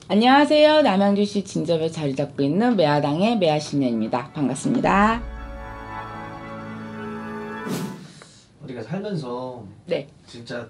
안녕하세요. 남양주시 진접에 자리 잡고 있는 매화당의 매화신녀입니다. 반갑습니다. 우리가 살면서 네. 진짜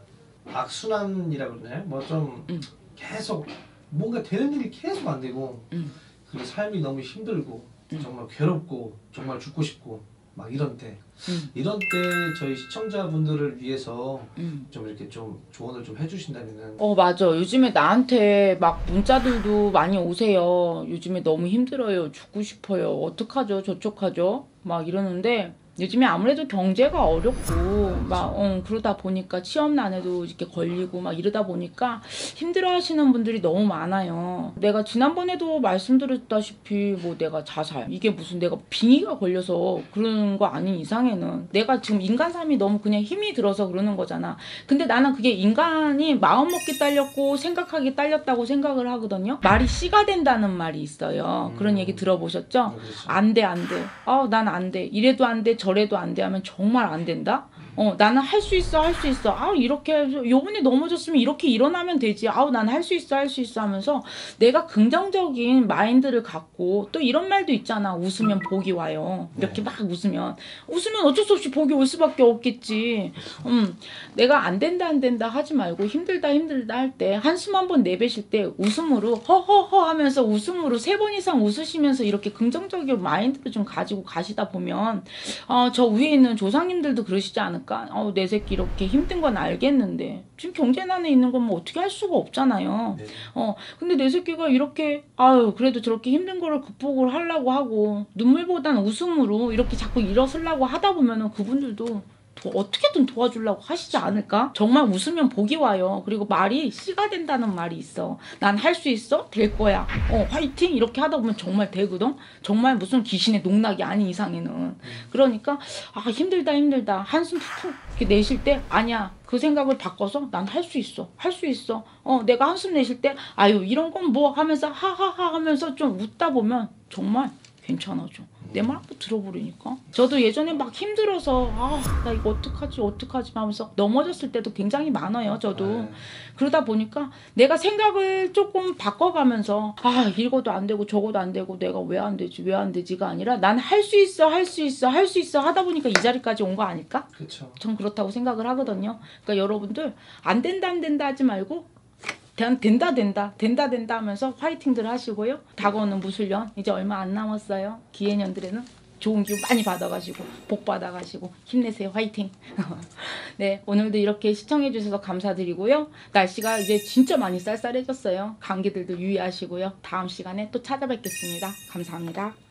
악순환이라고 그러나요? 뭐 좀 계속 뭔가 되는 일이 계속 안 되고 그리고 삶이 너무 힘들고 정말 괴롭고 정말 죽고 싶고 막 이런 때 이런 때 저희 시청자분들을 위해서 좀 이렇게 좀 조언을 좀 해주신다면은. 맞아. 요즘에 나한테 막 문자들도 많이 오세요. 요즘에 너무 힘들어요. 죽고 싶어요. 어떡하죠? 저쪽하죠? 막 이러는데 요즘에 아무래도 경제가 어렵고 막 그러다 보니까 취업난에도 이렇게 걸리고 막 이러다 보니까 힘들어 하시는 분들이 너무 많아요. 내가 지난번에도 말씀드렸다시피 뭐 내가 자살 이게 무슨 내가 빙의가 걸려서 그러는 거 아닌 이상에는 내가 지금 인간 삶이 너무 그냥 힘이 들어서 그러는 거잖아. 근데 나는 그게 인간이 마음먹기 딸렸고 생각하기 딸렸다고 생각을 하거든요. 말이 씨가 된다는 말이 있어요. 그런 얘기 들어보셨죠? 그렇죠. 안 돼, 안 돼. 난 안 돼. 이래도 안 돼, 저래도 안 돼 하면 정말 안 된다? 나는 할 수 있어, 할 수 있어. 이렇게, 요번에 넘어졌으면 이렇게 일어나면 되지. 난 할 수 있어, 할 수 있어 하면서 내가 긍정적인 마인드를 갖고 또 이런 말도 있잖아. 웃으면 복이 와요. 이렇게 막 웃으면 어쩔 수 없이 복이 올 수밖에 없겠지. 내가 안 된다, 안 된다 하지 말고 힘들다, 힘들다 할 때 한숨 한번 내뱉을 때 웃음으로 허허허 하면서 웃음으로 3번 이상 웃으시면서 이렇게 긍정적인 마인드를 좀 가지고 가시다 보면 저 위에 있는 조상님들도 그러시지 않을까? 내 새끼 이렇게 힘든 건 알겠는데 지금 경제난에 있는 건 뭐 어떻게 할 수가 없잖아요. 네. 근데 내 새끼가 이렇게 그래도 저렇게 힘든 거를 극복을 하려고 하고 눈물보단 웃음으로 이렇게 자꾸 일어서려고 하다 보면은 그분들도 어떻게든 도와주려고 하시지 않을까? 정말 웃으면 복이 와요. 그리고 말이 씨가 된다는 말이 있어. 난 할 수 있어? 될 거야. 화이팅! 이렇게 하다 보면 정말 되거든? 정말 무슨 귀신의 농락이 아닌 이상에는. 그러니까 힘들다 힘들다 한숨 푹푹 이렇게 내쉴 때 아니야. 그 생각을 바꿔서 난 할 수 있어. 할 수 있어. 내가 한숨 내쉴 때 이런 건 뭐 하면서 하하하 하면서 좀 웃다 보면 정말 괜찮아져. 내 말 한번 들어보려니까. 저도 예전에 막 힘들어서 나 이거 어떡하지 하면서 넘어졌을 때도 굉장히 많아요. 저도. 그러다 보니까 내가 생각을 조금 바꿔가면서 이거도 안 되고 저거도 안 되고 내가 왜 안 되지가 아니라 난 할 수 있어 하다 보니까 이 자리까지 온 거 아닐까? 그렇죠. 전 그렇다고 생각을 하거든요. 그러니까 여러분들 안 된다 하지 말고 된다 하면서 화이팅들 하시고요. 다가오는 무술년 이제 얼마 안 남았어요. 기해년들에는 좋은 기운 많이 받아가시고 복 받아가시고 힘내세요. 화이팅. 네, 오늘도 이렇게 시청해 주셔서 감사드리고요. 날씨가 이제 진짜 많이 쌀쌀해졌어요. 감기들도 유의하시고요. 다음 시간에 또 찾아뵙겠습니다. 감사합니다.